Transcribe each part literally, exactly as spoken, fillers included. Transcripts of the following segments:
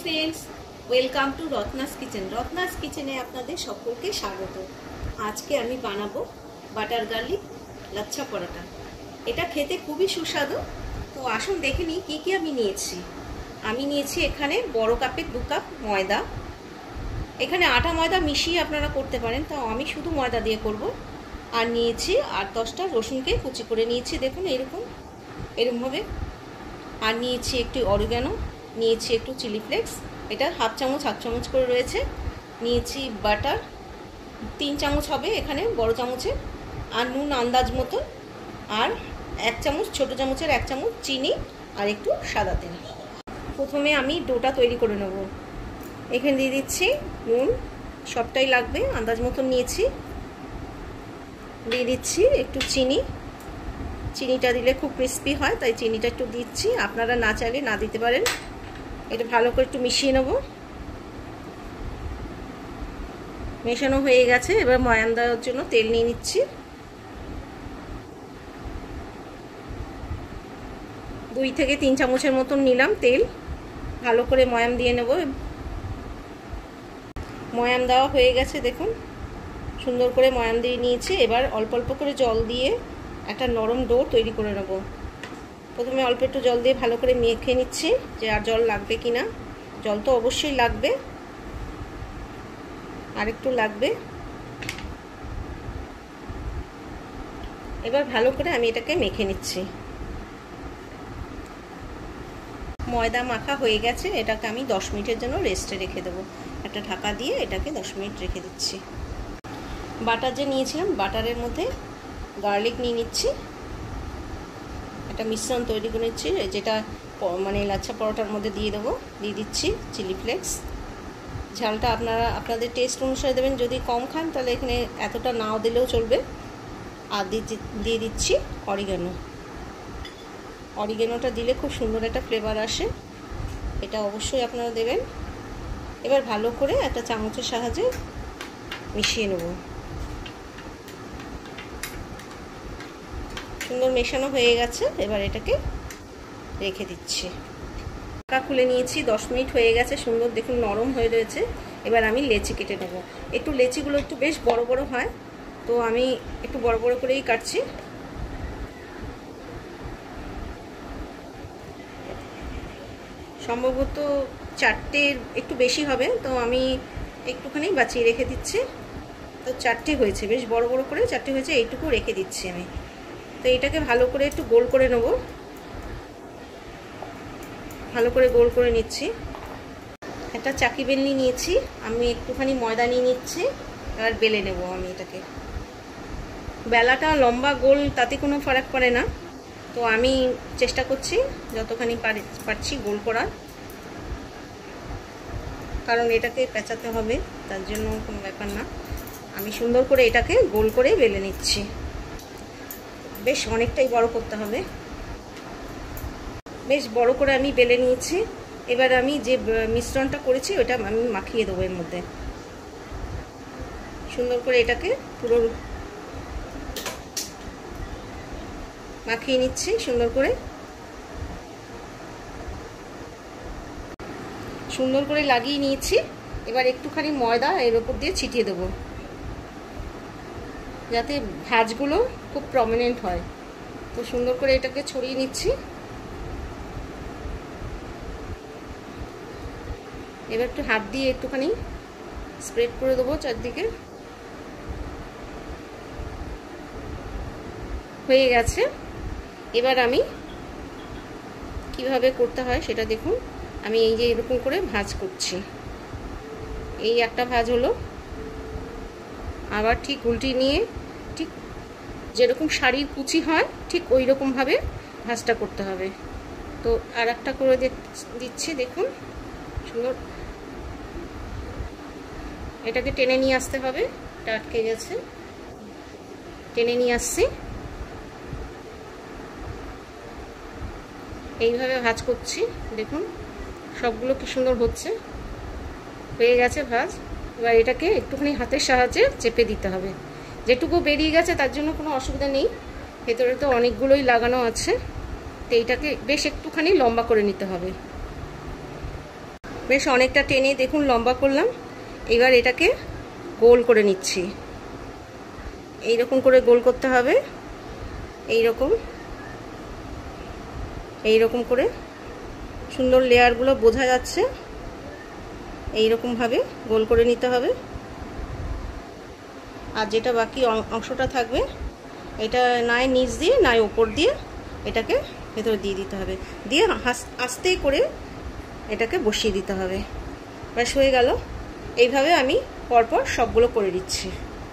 Friends, welcome to Ratna's kitchen. Ratna's কিচেনে আপনাদের সকলকে স্বাগত। আজকে আমি বানাবো বাটার গার্লিক লাচ্ছা পরোটা। এটা খেতে খুবই সুস্বাদু। তো আসুন দেখে নিই কী কী আমি নিয়েছি। আমি নিয়েছি এখানে বড় কাপের দু কাপ ময়দা। এখানে আটা ময়দা মিশিয়ে আপনারা করতে পারেন, তো আমি শুধু ময়দা দিয়ে করব। আর নিয়েছি আট দশটা রসুনকে কুচি করে নিয়েছি, দেখুন এরকম এরকমভাবে। আর নিয়েছি একটু অরিগানো, নিয়েছি একটু চিলি ফ্লেক্স, এটা হাফ চামচ হাফ চামচ করে রয়েছে। নিয়েছি বাটার তিন চামচ হবে এখানে বড় চামচে, আর নুন আন্দাজ মতো, আর এক চামচ ছোট চামচের এক চামচ চিনি, আর একটু সাদা তেল। প্রথমে আমি ডোটা তৈরি করে নেব। এখানে দিয়ে দিচ্ছি নুন, সবটাই লাগবে আন্দাজ মতো নিয়েছি। দিয়ে দিচ্ছি একটু চিনি, চিনিটা দিলে খুব ক্রিস্পি হয়, তাই চিনিটা একটু দিচ্ছি, আপনারা না চাইলে না দিতে পারেন। এটা ভালো করে একটু মিশিয়ে নেব। মেশানো হয়ে গেছে, এবার ময়াম দেওয়ার জন্য তেল নিয়ে নিচ্ছি। দুই থেকে তিন চামচের মতন নিলাম তেল। ভালো করে ময়াম দিয়ে নেব। ময়াম দেওয়া হয়ে গেছে, দেখুন সুন্দর করে ময়াম দিয়ে নিয়েছি। এবার অল্প অল্প করে জল দিয়ে একটা নরম ডো তৈরি করে নেব। প্রথমে অল্প একটু জল দিয়ে ভালো করে মেখে নিচ্ছি, যে আর জল লাগবে কি না। জল তো অবশ্যই লাগবে, আর একটু লাগবে। এবার ভালো করে আমি এটাকে মেখে নিচ্ছি। ময়দা মাখা হয়ে গেছে, এটাকে আমি দশ মিনিটের জন্য রেস্টে রেখে দেবো। একটা ঢাকা দিয়ে এটাকে দশ মিনিট রেখে দিচ্ছি। বাটার যে নিয়েছিলাম, বাটারের মধ্যে গার্লিক নিয়ে নিচ্ছি। একটা মিশ্রণ তৈরি করে নিচ্ছি, যেটা মানে লাচ্ছা পরোটার মধ্যে দিয়ে দেবো। দিয়ে দিচ্ছি চিলি ফ্লেক্স। ঝালটা আপনারা আপনাদের টেস্ট অনুসারে দেবেন, যদি কম খান তাহলে এখানে এতটা নাও দিলেও চলবে। আর দিয়ে দিচ্ছি অরিগানো। অরিগানোটা দিলে খুব সুন্দর একটা ফ্লেভার আসে, এটা অবশ্যই আপনারা দেবেন। এবার ভালো করে একটা চামচের সাহায্যে মিশিয়ে নেব। সুন্দর মেশানো হয়ে গেছে, এবার এটাকে রেখে দিচ্ছি। ঢাকা খুলে নিয়েছি, দশ মিনিট হয়ে গেছে, সুন্দর দেখুন নরম হয়ে রয়েছে। এবার আমি লেচি কেটে নেব। একটু লেচিগুলো একটু বেশ বড় বড় হয়, তো আমি একটু বড় বড় করেই কাটছি। সম্ভবত চারটের একটু বেশি হবে, তো আমি একটুখানি বাঁচিয়ে রেখে দিচ্ছি। তো চারটে হয়েছে, বেশ বড় বড় করে চারটে হয়েছে, এইটুকু রেখে দিচ্ছি আমি। তো এটাকে ভালো করে একটু গোল করে নেব। ভালো করে গোল করে নিচ্ছি। একটা চাকি বেলনি নিয়েছি, আমি একটুখানি ময়দা নিয়ে নিচ্ছি। এবার বেলে নেব আমি এটাকে। বেলাটা লম্বা গোল তাতে কোনো ফারাক পড়ে না, তো আমি চেষ্টা করছি যতখানি পারছি গোল করার, কারণ এটাকে পেঁচাতে হবে, তার জন্য কোনো ব্যাপার না। আমি সুন্দর করে এটাকে গোল করে বেলে নিচ্ছি। বেশ অনেকটাই বড় করতে হবে। বেশ বড় করে আমি বেলে নিয়েছি। এবার আমি যে মিশ্রণটা করেছি ওটা আমি মাখিয়ে দেবো এর মধ্যে। সুন্দর করে এটাকে পুরো মাখিয়ে নিচ্ছি সুন্দর করে। সুন্দর করে লাগিয়ে নিয়েছি। এবার একটুখানি ময়দা এর উপর দিয়ে ছিটিয়ে দেবো, যাতে ভাঁজগুলো খুব প্রমিনেন্ট হয়। তো সুন্দর করে এটাকে ছড়িয়ে নিচ্ছি। এবার একটু হাত দিয়ে একটুখানি স্প্রেড করে দেবো চারদিকে। হয়ে গেছে। এবার আমি কিভাবে করতে হয় সেটা দেখুন। আমি এই যে এরকম করে ভাঁজ করছি। এই একটা ভাঁজ হলো, আবার ঠিক উল্টি নিয়ে ঠিক যেরকম শাড়ির কুচি হয় ঠিক ওই রকমভাবে ভাঁজটা করতে হবে। তো আর একটা করে দিচ্ছি, দেখুন সুন্দর। এটাকে টেনে নিয়ে আসতে হবে, এটা আটকে গেছে, টেনে নিয়ে আসছি। এইভাবে ভাঁজ করছি, দেখুন সবগুলো কি সুন্দর হচ্ছে। হয়ে গেছে ভাঁজ। এবার এটাকে একটুখানি হাতের সাহায্যে চেপে দিতে হবে। যেটুকু বেরিয়ে গেছে তার জন্য কোনো অসুবিধা নেই, ভেতরে তো অনেকগুলোই লাগানো আছে। তো এইটাকে বেশ একটুখানি লম্বা করে নিতে হবে। বেশ অনেকটা টেনে দেখুন লম্বা করলাম। এবার এটাকে গোল করে নিচ্ছি। এই রকম করে গোল করতে হবে, এই রকম এই রকম করে সুন্দর লেয়ারগুলো বোঝা যাচ্ছে। এই রকম ভাবে গোল করে নিতে হবে। আর যেটা বাকি অংশটা থাকবে এটা নয় নিচ দিয়ে নয় উপর দিয়ে এটাকে ভেতরে দিয়ে দিতে হবে, দিয়ে আস্তে করে এটাকে বসিয়ে দিতে হবে। ব্যাস হয়ে গেল। এইভাবে আমি পরপর সবগুলো করে দিচ্ছি।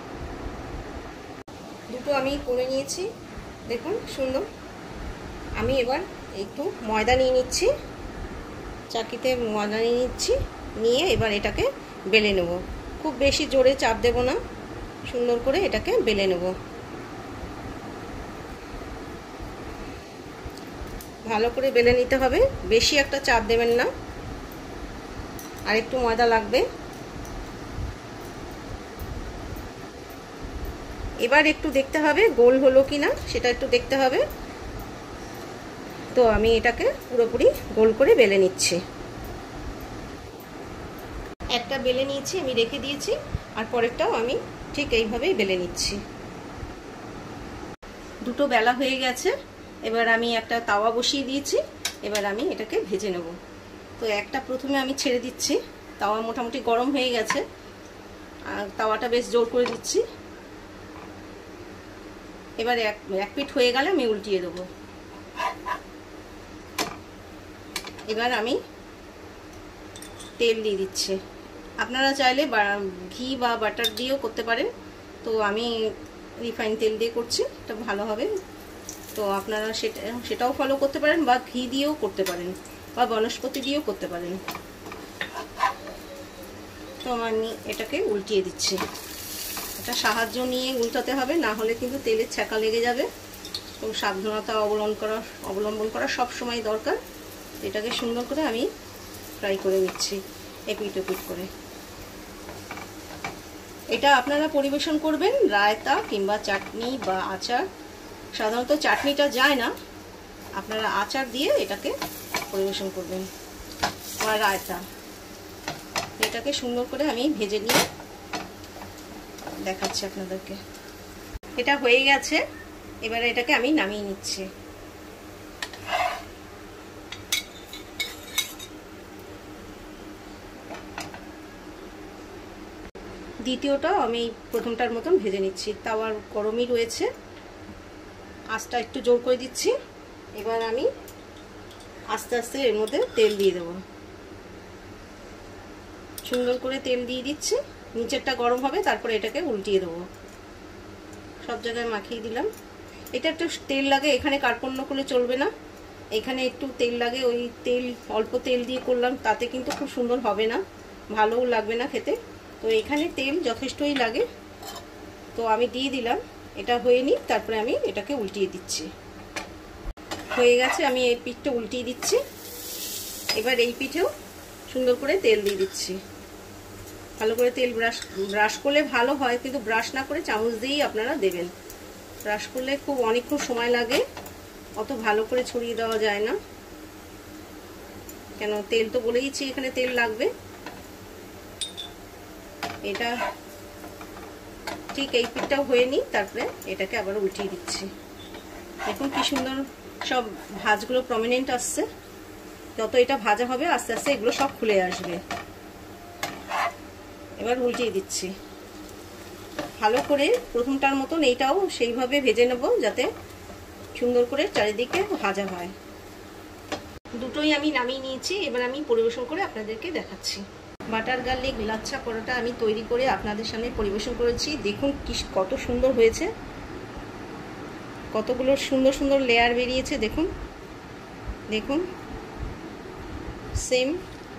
দুটো আমি করে নিয়েছি দেখুন সুন্দর। আমি এবার একটু ময়দা নিয়ে নিচ্ছি, চাকিতে ময়দা নিয়ে নিচ্ছি, নিয়ে এবার এটাকে বেলে নেব। খুব বেশি জোরে চাপ দেব না, সুন্দর করে এটাকে বেলে নেব। ভালো করে বেলে নিতে হবে, বেশি একটা চাপ দেবেন না। আর একটু ময়দা লাগবে। এবার একটু দেখতে হবে গোল হলো কিনা, সেটা একটু দেখতে হবে। তো আমি এটাকে পুরোপুরি গোল করে বেলে নিচ্ছি। একটা বেলে নিয়েছি, আমি রেখে দিয়েছি, আর পরেরটাও আমি ঠিক এইভাবেই বেলে নিচ্ছি। দুটো বেলা হয়ে গেছে। এবার আমি একটা তাওয়া বসিয়ে দিয়েছি, এবার আমি এটাকে ভেজে নেব। তো একটা প্রথমে আমি ছেড়ে দিচ্ছি, তাওয়া মোটামুটি গরম হয়ে গেছে, আর তাওয়াটা বেশ জোর করে দিচ্ছি। এবার এক এক পিঠ হয়ে গেলে আমি উল্টিয়ে দেবো। এবার আমি তেল দিয়ে দিচ্ছি। আপনারা চাইলে ঘি বা বাটার দিয়েও করতে পারেন, তো আমি রিফাইন তেল দিয়ে করছি, এটা ভালো হবে। তো আপনারা সেটা সেটাও ফলো করতে পারেন, বা ঘি দিয়েও করতে পারেন, বা বনস্পতি দিয়েও করতে পারেন। তো আমি এটাকে উল্টিয়ে দিচ্ছি। এটা সাহায্য নিয়ে উল্টাতে হবে, না হলে কিন্তু তেলের ছ্যাঁকা লেগে যাবে। তো সাবধানতা অবলম্বন করা অবলম্বন করা সব সময় দরকার। এটাকে সুন্দর করে আমি ফ্রাই করে নিচ্ছি এপিট ওপিট করে। এটা আপনারা পরিবেশন করবেন রায়তা কিংবা চাটনি বা আচার। সাধারণত চাটনিটা যায় না, আপনারা আচার দিয়ে এটাকে পরিবেশন করবেন বা রায়তা। এটাকে সুন্দর করে আমি ভেজে নিয়ে দেখাচ্ছি আপনাদেরকে। এটা হয়ে গেছে, এবারে এটাকে আমি নামিয়ে নিচ্ছি। দ্বিতীয়টাও আমি প্রথমটার মতন ভেজে নিচ্ছি। তাওয়ার গরমই রয়েছে, আঁচটা একটু জোর করে দিচ্ছি। এবার আমি আস্তে আস্তে এর মধ্যে তেল দিয়ে দেবো। সুন্দর করে তেল দিয়ে দিচ্ছি, নিচেরটা গরম হবে, তারপরে এটাকে উল্টিয়ে দেবো। সব জায়গায় মাখিয়ে দিলাম। এটা একটু তেল লাগে, এখানে কার্পণ্য করলে চলবে না, এখানে একটু তেল লাগে। ওই তেল অল্প তেল দিয়ে করলাম, তাতে কিন্তু খুব সুন্দর হবে না, ভালোও লাগবে না খেতে। তো এখানে তেল যথেষ্টই লাগে, তো আমি দিয়ে দিলাম। এটা হয়ে নি, তারপরে আমি এটাকে উল্টিয়ে দিচ্ছি। হয়ে গেছে, আমি এই পিঠটা উল্টিয়ে দিচ্ছি। এবার এই পিঠেও সুন্দর করে তেল দিয়ে দিচ্ছি। ভালো করে তেল ব্রাশ ব্রাশ করলে ভালো হয়, কিন্তু ব্রাশ না করে চামচ দিয়েই আপনারা দেবেন। ব্রাশ করলে খুব অনেকক্ষণ সময় লাগে, অত ভালো করে ছড়িয়ে দেওয়া যায় না, কেন তেল তো বলে দিচ্ছি এখানে তেল লাগবে। এটা ঠিক এই পিঠটাও হয়ে নি, তারপরে এটাকে আবার উল্টিয়ে দিচ্ছি। দেখুন কি সুন্দর সব ভাঁজগুলো প্রমিনেন্ট আসছে। যত এটা ভাজা হবে আস্তে আস্তে এগুলো সব খুলে আসবে। এবার উল্টিয়ে দিচ্ছি ভালো করে। প্রথমটার মতন এইটাও সেইভাবে ভেজে নেব, যাতে সুন্দর করে চারিদিকে ভাজা হয়। দুটোই আমি নামিয়ে নিয়েছি, এবার আমি পরিবেশন করে আপনাদেরকে দেখাচ্ছি। বাটার গার্লিক লাচ্ছা পরোটা আমি তৈরি করে আপনাদের সামনে পরিবেশন করেছি। দেখুন কি কত সুন্দর হয়েছে, কতগুলো সুন্দর সুন্দর লেয়ার বেরিয়েছে। দেখুন দেখুন সেম।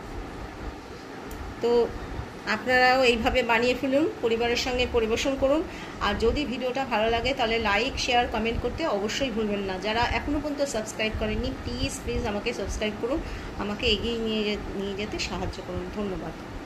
তো আপনারাও এইভাবে বানিয়ে ফেলুন, পরিবারের সঙ্গে পরিবেশন করুন। আর যদি ভিডিওটা ভালো লাগে তাহলে লাইক শেয়ার কমেন্ট করতে অবশ্যই ভুলবেন না। যারা এখনও পর্যন্ত সাবস্ক্রাইব করেননি প্লিজ প্লিজ আমাকে সাবস্ক্রাইব করুন, আমাকে এগিয়ে নিয়ে নিয়ে যেতে সাহায্য করুন। ধন্যবাদ।